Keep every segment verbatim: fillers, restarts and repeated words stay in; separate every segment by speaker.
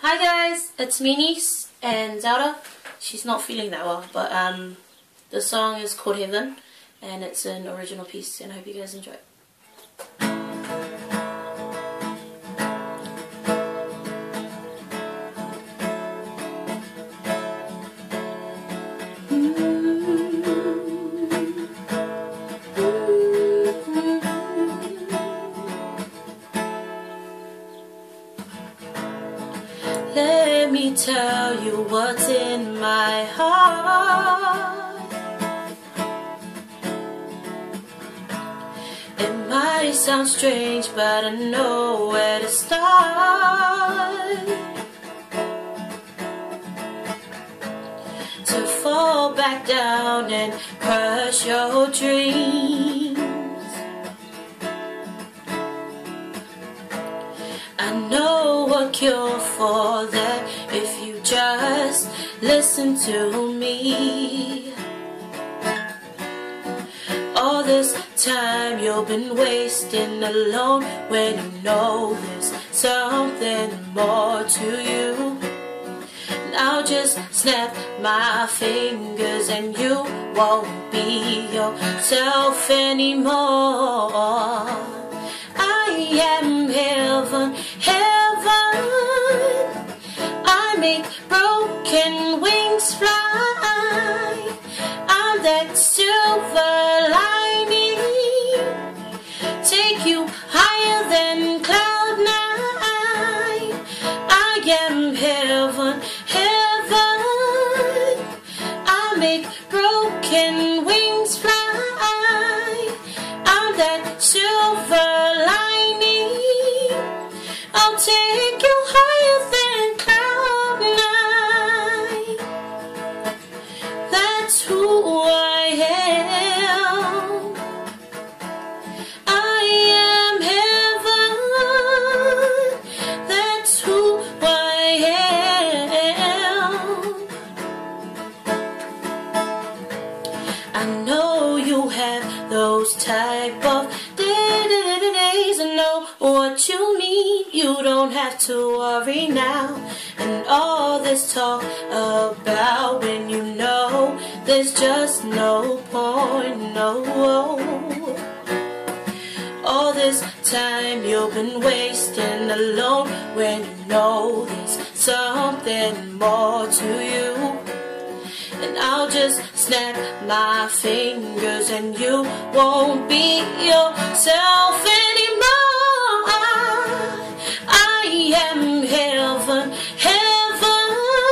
Speaker 1: Hi guys, it's me niece and Zelda. She's not feeling that well, but um, the song is called Heaven and it's an original piece and I hope you guys enjoy it. Let me tell you what's in my heart. It might sound strange, but I know where to start. To fall back down and crush your dreams. I know a cure for that if you just listen to me. All this time you've been wasting alone when you know there's something more to you. Now just snap my fingers and you won't be yourself anymore. I am heaven, heaven. I make broken wings fly. I'm that silver lining. Take you higher than cloud nine. I am heaven, heaven. I make broken wings fly. I'm that silver I'll take you higher than cloud nine. That's who I am. I am heaven. That's who I am. I know you have those type of days. I know what you need. You don't have to worry now. And all this talk about when you know there's just no point, no. All this time you've been wasting alone when you know there's something more to you. And I'll just snap my fingers and you won't be yourself anymore. I am heaven, heaven.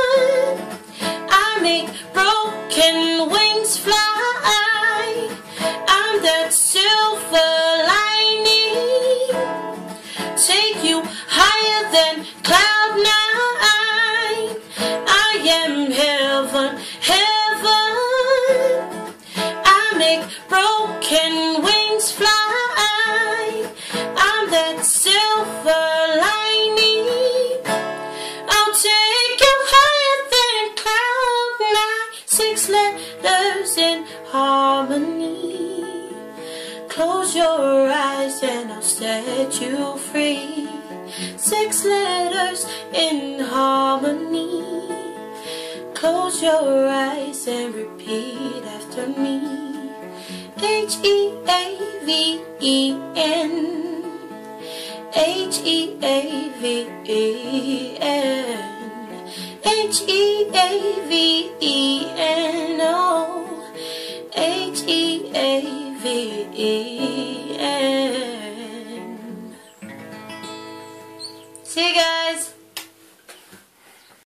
Speaker 1: I make broken wings fly. I'm that silver lining. Take you higher than cloud nine. I am heaven, heaven. I make broken wings fly. I'm that silver lining. I'll take you higher than cloud nine. Six letters in harmony. Close your eyes and I'll set you free. Six letters in harmony. Close your eyes and repeat after me. H E A V E N. H E A V E N. H E A V E N. Oh, H E A V E N. See you guys.